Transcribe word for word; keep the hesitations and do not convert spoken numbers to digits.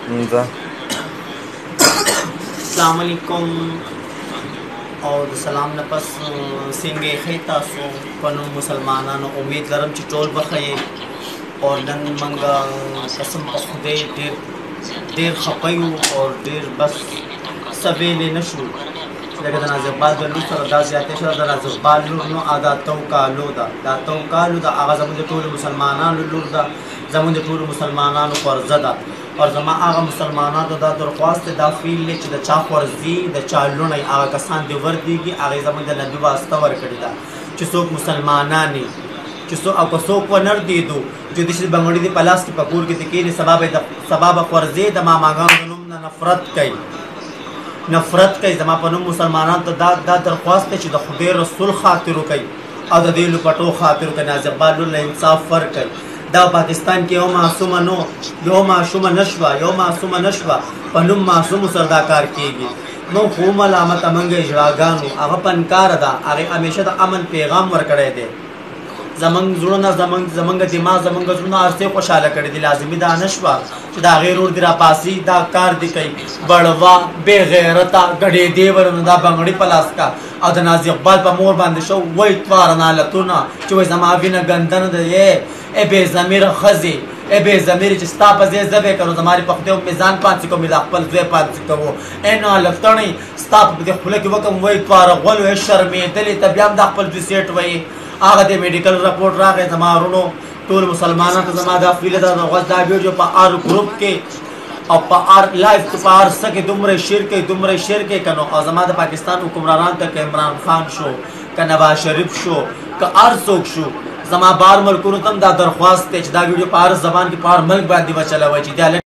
السلام علیکم او د سلام نه پس څنګه ښه تاسو په نوم مسلمانانو امید لرم چې ټول به ښه یې او نن موږ قسم په خدای ډېر ډېر خفه یو او ډېر بس څه ویلی نه شو لکه د نازیه اقبال د لور سره دا زیاتې شوه د نازیه اقبال لور نو دا اتو کالو ده دا اتو کالو ده هغه زموږ د ټولو مسلمانانو لور ده زموږ د ټولو مسلمانانو فرضه ده اور زما هغه مسلمانانو دا درخواست دا فیل دی چې د چا خورځي د چا لوڼی هغه کسان دې وردېږي هغې زموږ د نبي واسطه ورکړې ده چې څوک مسلمانان یې چې څوک او که څوک ونردېدو چې د شي بنګړي دې په لاس کې په کور کې دې کښېني سبا به سبا به خورځې د ماماګانو د نوم نه نفرت کوي نفرت کوي زما په نوم مسلمانانو ته دا دا درخواست دی چې د خدای رسول خاطر وکوي او د دې لپټو خاطر وکوي نازیه اقبال لور له انصاف ورکوي دا پاکستان کې یو معصومه نو یو معصومه نشوه یو معصومه نشوه په نوم معصومو سره دا کار کېږي موږ خو ملامته موږ اجراګانو هغه پنکاره ده هغې همیشه د امن پیغام ورکړی دی زمونږ زړونه زمونږ زمونږ دماغ زمونږ زړونه هر څه خوشحاله کړي دي لازمي دا نه شوه چې د هغې رور دې راپاسي دا کار دې کوي بړوا بې غیرته ګډېدې ورنو دا بنګړي په لاس کا او د نازیه اقبال په مور باندې شو وایي تواره نالتونه چې وایي زما وینه ګنده نه ده یې ای بې ضمیره ښځې ای بې ضمیرې چې ستا په ځای زه به یې کړو زما په خدای مې ځان پانسي کوم مې د خپل زوی پانسي کوو ای نالتڼۍ ستا په دې خوله کې وکړم وایي تواره غول وایي شرمېدلې ته بیا هم دا خپل دوی سیټ وایي هغه د میډیکل رپورټ راغی زما ورونو ټول مسلمانانو ته زما دا فیله ده دا ویډیو په هر گروپ کې او په هر لایف کې په هر څه کې دومره شیر کوي دومره شیر کوي که نو او زما د پاکستان حکمرانانو ته که عمران خان شو که نواز شریف شو که هر څوک شو زما بار ملکونو ته هم دا درخواست دی چې دا ویډیو په هر زبان کې په هر ملک باندې وچلوئ چې